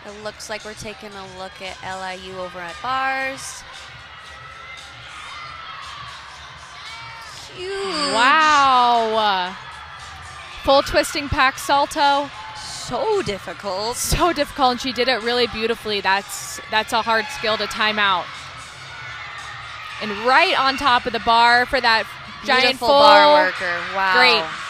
It looks like we're taking a look at LIU over at bars. Huge. Wow. Full twisting pack salto. So difficult. So difficult, and she did it really beautifully. That's a hard skill to time out. And right on top of the bar for that giant Beautiful full bar worker. Wow. Great.